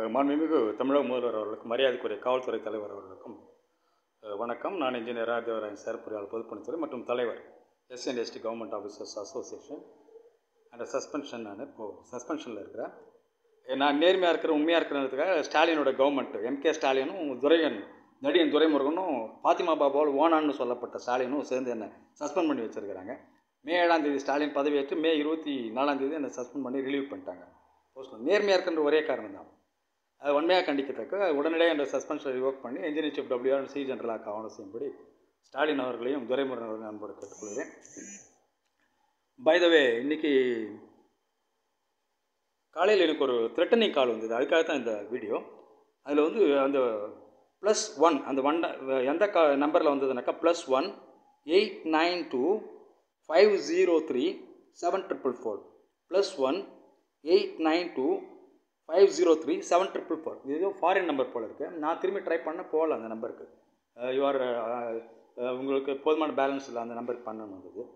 மாண்புமிகு தமிழக முதல்வர் அவர்களுக்கும் மரியாதைக்குரிய காவல்துறை தலைவர் அவர்களுக்கும் வணக்கம். நான் இன்ஜினியர் தேவராஜன் சார், பொறியாளர் பொதுப்பணித்துறை மற்றும் தலைவர் SC&ST government officers association and suspension. நான் இப்போது சஸ்பென்ஷனில் இருக்கிறேன். நான் நேர்மையாக இருக்கிற உண்மையாக இருக்கிறதுக்காக ஸ்டாலினோட கவர்மெண்ட் MK ஸ்டாலினும் நடிகன் துரைமுருகனும் பாத்திமா பாபாவால் ஓனான்னு சொல்லப்பட்ட ஸ்டாலினும் சேர்ந்து என்னை சஸ்பெண்ட் பண்ணி வச்சுருக்கிறாங்க. மே 7ஆம் தேதி ஸ்டாலின் பதவியேற்று மே 24ஆம் தேதி என்னை சஸ்பெண்ட் பண்ணி ரிலீவ் பண்ணிட்டாங்க. நேர்மையாக இருக்கின்ற ஒரே காரணம் தான். அது உண்மையாக கண்டிக்கத்தக்க உடனடியாக என்ற சஸ்பென்ஷனை ரிவோக் பண்ணி என்ஜினியர் சீஃப் WR சி ஜெனரலாக ஆவணம் செய்யும்படி ஸ்டாலின் அவர்களையும் துரைமுருகன் அவர்களையும் அன்போடு கேட்டுக்கொள்கிறேன். பை த வே, இன்றைக்கி காலையில் எனக்கு ஒரு த்ரெட்டனிங் கால் வந்தது. அதுக்காக தான் இந்த வீடியோ. அதில் வந்து அந்த +1 அந்த எந்த நம்பரில் வந்ததுனாக்கா +1 892 503 7444 +1 892 503 7444. இது ஏதோ ஃபாரின் நம்பர் போல் இருக்குது. நான் திரும்பி ட்ரை பண்ண போகல அந்த நம்பருக்கு. உங்களுக்கு போதுமான பேலன்ஸ் இல்லை அந்த நம்பருக்கு பண்ணணும் வந்தது.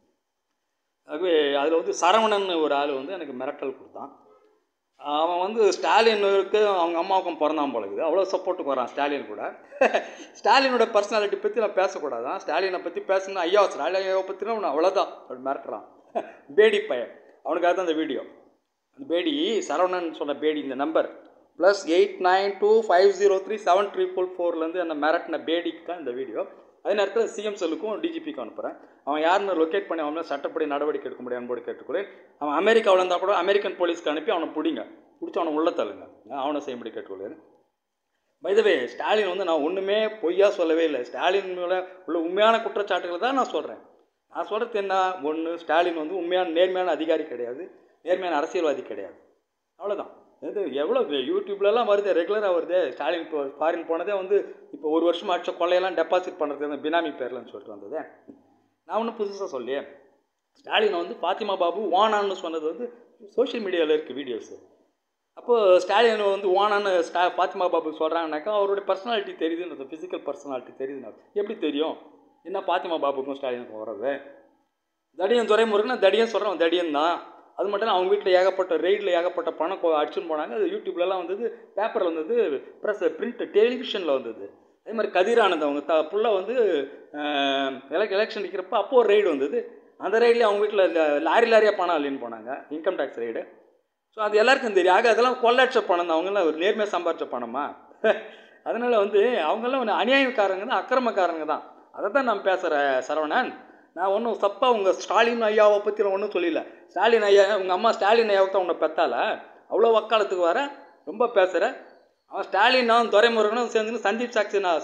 ஆகவே அதில் வந்து சரவணன் ஒரு ஆள் வந்து எனக்கு மிரட்டல் கொடுத்தான். அவன் வந்து ஸ்டாலினுக்கு அவங்க அம்மாவுக்கும் பிறந்தான் போல இருக்குது. அவ்வளோ சப்போர்ட்டுக்கு வரான் ஸ்டாலின் கூட. ஸ்டாலினோட பர்சனாலிட்டி பற்றி நான் பேசக்கூடாதான். ஸ்டாலினை பற்றி பேசணும்னா ஐயா ஸ்டாலினை பற்றினா அவனை அவ்வளோதான் அப்படி மிரட்டுறான். பேடி பையன், அவனுக்காக தான் இந்த வீடியோ. அந்த பேடி சரவணன் சொன்ன பேடி இந்த நம்பர் +892 503 7344 என்னை மிரட்டின பேடிக்கு தான் இந்த வீடியோ. அதே நேரத்தில் சிஎம் செல்லுக்கும் DGPக்கும் அனுப்புகிறேன். அவன் யாருன்னு லொக்கேட் பண்ணி அவனை சட்டப்படி நடவடிக்கை எடுக்க முடியும் அன்போடு கேட்டுக்கிறேன். அவன் அமெரிக்காவில் இருந்தால் கூட அமெரிக்கன் போலீஸ்க்கு அனுப்பி அவனை பிடிச்சி அவனை உள்ள தள்ளுங்க. அவனை செய்யும்படி கேட்டுக்கொள்கிறேன். பை த வே, ஸ்டாலின் வந்து நான் ஒன்றுமே பொய்யா சொல்லவே இல்லை. ஸ்டாலின் மேலே உள்ள உண்மையான குற்றச்சாட்டுகளை தான் நான் சொல்கிறேன். நான் சொல்கிறது என்ன, ஒன்று, ஸ்டாலின் வந்து உண்மையான நேர்மையான அதிகாரி கிடையாது, நேர்மையான அரசியல்வாதி கிடையாது. அவ்வளோதான். இது எவ்வளோ யூடியூப்லலாம் வருது, ரெகுலராக வருது. ஸ்டாலின் இப்போ ஃபாரின் போனதே வந்து இப்போ 1 வருஷம் ஆட்சி கொள்ளையெல்லாம் டெபாசிட் பண்ணுறது அந்த பினாமி பேர்லன்னு சொல்லிட்டு வந்தது. நான் ஒன்றும் புதுசாக சொல்லியே. ஸ்டாலினை வந்து பாத்திமா பாபு ஓனான்னு சொன்னது வந்து சோஷியல் மீடியாவில் இருக்குது வீடியோஸு. அப்போது ஸ்டாலின் வந்து ஓனான்னு பாத்திமா பாபு சொல்கிறாங்கனாக்கா அவருடைய பர்சனாலிட்டி தெரியுதுன்றது, ஃபிசிக்கல் பர்சனாலிட்டி தெரியுதுன்னா எப்படி தெரியும்? என்ன பாத்திமா பாபுக்கும் ஸ்டாலினுக்கும் வர்றது? தடியன் துரைமுருகன் தடியன் சொல்கிறவன் தடியன் தான். அது மட்டும் இல்லை, அவங்க வீட்டில் ஏகப்பட்ட ரெய்டில் ஏகப்பட்ட பணம் அடிச்சுன்னு போனாங்க. அது யூடியூப்லலாம் வந்தது, பேப்பரில் வந்தது, பிரிண்ட் டெலிவிஷனில் வந்தது. அதே மாதிரி கதிரானந்த் அவங்க புள்ள வந்து எலெக்ஷன் நிற்கிறப்ப அப்போது ஒரு ரெய்டு வந்தது. அந்த ரெய்டில் அவங்க வீட்டில் லாரியாக பணம் அள்ளின்னு போனாங்க, இன்கம் டேக்ஸ் ரெய்டு. ஸோ அது எல்லாருக்கும் தெரியும். ஆக அதெல்லாம் கொள்ளடிச்ச பணம் தான், அவங்களாம் ஒரு நேர்மையாக சம்பாதிச்ச பணமா? அதனால் வந்து அவங்கெல்லாம் ஒன்று அநியாயக்காரங்க தான், அக்கிரமக்காரங்க தான். அதை தான் நான் பேசுகிறேன் சரவணன். நான் ஒன்றும் தப்பாக உங்கள் ஸ்டாலின் ஐயாவை பற்றி நான் ஒன்றும் சொல்லல. ஸ்டாலின் ஐயா, உங்கள் அம்மா ஸ்டாலின் ஐயாவுக்கு தான் உன்னை பெத்தால அவ்வளோ வக்காலத்துக்கு வர ரொம்ப பேசுகிறேன். அவன் ஸ்டாலின் நான் துரைமுருகனும் சேர்ந்து சந்தீப் சாக்சி நான்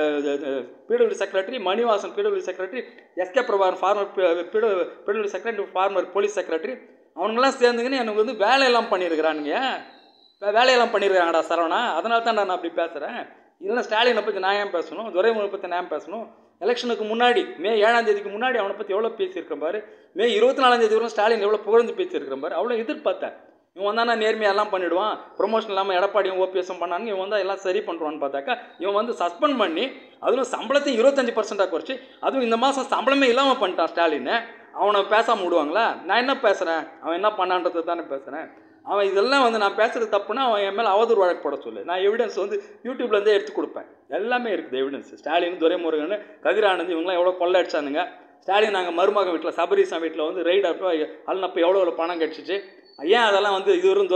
PWD secretary, Manivasan PWD secretary, SK Prabhakaran former PWD secretary, former police secretary, அவனுங்கெல்லாம் சேர்ந்துங்கன்னு எனக்கு வந்து வேலையெல்லாம் பண்ணியிருக்கிறானுங்க. வேலையெல்லாம் பண்ணியிருக்காங்கடா சரவணா. அதனால தான் நான் அப்படி பேசுகிறேன். இல்லைன்னா ஸ்டாலினை பற்றி நான் ஏன் பேசணும், துரைமுருகனை பற்றி நான் பேசணும்? எலெக்ஷனுக்கு முன்னாடி மே 7ஆம் தேதிக்கு முன்னாடி அவனை பற்றி எவ்வளோ பேசியிருக்கேன் பாரு. மே 24ஆம் தேதி வரும் ஸ்டாலின் எவ்வளோ புகழ்ந்து பேசியிருக்கிறேன் பாரு. அவ்வளோ எதிர்பார்த்தேன். இவன் வந்தால் நான் நேர்மையெல்லாம் பண்ணிவிடுவான், ப்ரொமோஷன் இல்லாமல் எடப்பாடியும் OPSம் பண்ணான்னு இவன் வந்தால் எல்லாம் சரி பண்ணுவான்னு பார்த்தாக்கா இவன் வந்து சஸ்பெண்ட் பண்ணி அதுவும் சம்பளத்தையும் 25% குறைச்சி அதுவும் இந்த மாதம் சம்பளமே இல்லாமல் பண்ணிட்டான் ஸ்டாலின். அவனை பேசாமல் விடுவாங்களா? நான் என்ன பேசுகிறேன், அவன் என்ன பண்ணான்றது தானே பேசுகிறேன். அவன் இதெல்லாம் வந்து நான் பேசுகிறது தப்புன்னா அவன் என் மேலே அவதூறு வழக்கு போட சொல்லு. நான் எவிடன்ஸ் வந்து யூடியூப்லேருந்தே எடுத்து கொடுப்பேன். எல்லாமே இருக்குது எவிடன்ஸ். ஸ்டாலின், துரைமுருகன், கதிரானந்த் இவங்களாம் எவ்வளோ கொள்ளை அடிச்சானுங்க. ஸ்டாலின் நாங்கள் மருமக வீட்டில் சபரிசா வீட்டில் வந்து ரெய்டு அப்போ அல்லப்போ எவ்வளோ பணம் கிடச்சிச்சு. ஏன் அதெல்லாம் வந்து இதுவரும்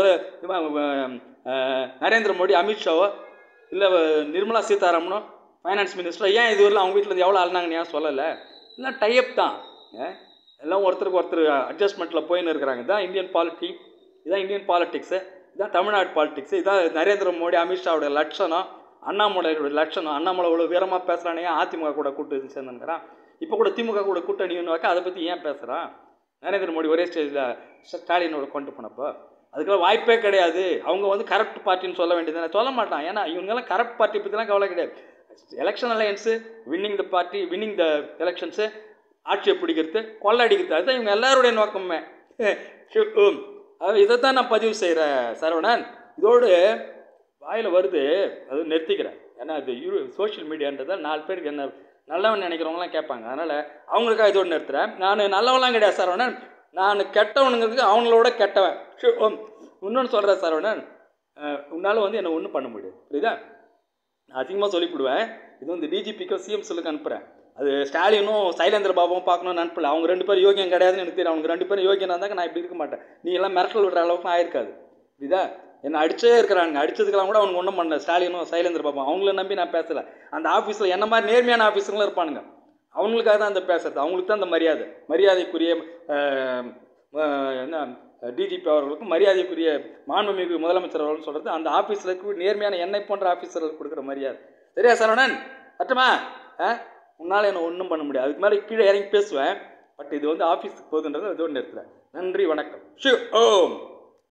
நரேந்திர மோடி, அமித்ஷாவோ இல்லை நிர்மலா சீதாராமனோ ஃபைனான்ஸ் மினிஸ்டரோ ஏன் இதுவரையில் அவங்க வீட்டில் எவ்வளோ அழுனாங்கன்னு ஏன் சொல்லலை? எல்லாம் டைப் தான். எல்லாம் ஒருத்தருக்கு ஒருத்தர் அட்ஜஸ்ட்மெண்ட்டில் போயின்னு இருக்கிறாங்க. இதுதான் இந்தியன் பாலிட்டிக்ஸு, இதுதான் தமிழ்நாடு பாலிட்டிக்ஸு, இதுதான் நரேந்திர மோடி அமித்ஷாவோட லட்சணம், அண்ணாமலையோட லட்சணம். அண்ணாமலை இவ்வளோ வீரமாக பேசுகிறானே, அதிமுக கூட கூட்டு சேர்ந்துங்கிறான். இப்போ கூட திமுக கூட கூட்டணின்னு வைக்க அதை பற்றி ஏன் பேசுகிறான்? நரேந்திர மோடி ஒரே ஸ்டேஜில் ஸ்டாலினோட கொண்டு போனப்போ அதுக்கெல்லாம் வாய்ப்பே கிடையாது. அவங்க வந்து கரப்ட் பார்ட்டின்னு சொல்ல வேண்டியது சொல்ல மாட்டான். ஏன்னா இவங்கெல்லாம் கரப்ட் பார்ட்டி பற்றிலாம் கவலை கிடையாது. Election alliance, winning the party, winning the elections, ஆட்சியை பிடிக்கிறது, கொள்ளடிக்கிறது, அதுதான் இவங்க எல்லாருடைய நோக்கமே. இதை தான் நான் பதிவு செய்கிறேன் சரவணன். இதோடு வாயில் வருது, அது நிறுத்திக்கிறேன். ஏன்னா இது சோஷியல் மீடியான்றதால் 4 பேருக்கு என்ன நல்லவன் நினைக்கிறவங்களாம் கேட்பாங்க. அதனால் அவங்களுக்காக இதோடு நிறுத்துகிறேன். நான் நல்லவன்லாம் கிடையாது சரவணன். நான் கெட்டவனுங்கிறதுக்கு அவங்களோட கெட்டவன். இன்னொன்று சொல்கிறேன் சரவணன், உன்னால் வந்து என்னை ஒன்றும் பண்ண முடியாது. புரியுதா? அதிகமாக சொல்லிவிடுவேன். இது வந்து டிஜிபிக்கோ சிஎம் செல்லுக்கு அனுப்புகிறேன். அது ஸ்டாலினும் சைலேந்திர பாபுவும் பார்க்கணும்னு அனுப்பல. அவங்க 2 பேரும் யோகியம் கிடையாதுன்னு எனக்கு தெரியும். அவங்க 2 பேரும் யோகியம் இருந்தாக்க நான் இப்படி இருக்க மாட்டேன். நீ எல்லாம் மிரட்டல் விடுற அளவுக்கு ஆயிருக்காது. புரியுதா? என்னை அடிச்சே இருக்கிறாங்க. அடிச்சதுக்கெல்லாம் கூட அவனுக்கு ஒன்றும் பண்ணல. ஸ்டாலினும் சைலேந்திர பாபு அவங்கள நம்பி நான் பேசலை. அந்த ஆஃபீஸில் என்ன மாதிரி நேர்மையான ஆஃபீஸுங்களும் இருப்பானுங்க. அவங்களுக்காக தான் அந்த பேசுறது. அவங்களுக்கு தான் அந்த மரியாதைக்குரிய என்ன டிஜிபி அவர்களுக்கும் மரியாதைக்குரிய மாண்புமிகு முதலமைச்சர் அவர்கள் சொல்கிறது அந்த ஆஃபீஸில் நேர்மையான என்னை போன்ற ஆஃபீஸர்கள் கொடுக்குற மரியாதை. சரியா சரவணன்? அட்டமா உன்னால் என்ன ஒன்றும் பண்ண முடியாது. அதுக்கு மேலே கீழே இறங்கி பேசுவேன். பட் இது வந்து ஆஃபீஸுக்கு போகுதுன்றது அது ஒன்று நிறுத்துறேன். நன்றி, வணக்கம். ஷு ஓம்.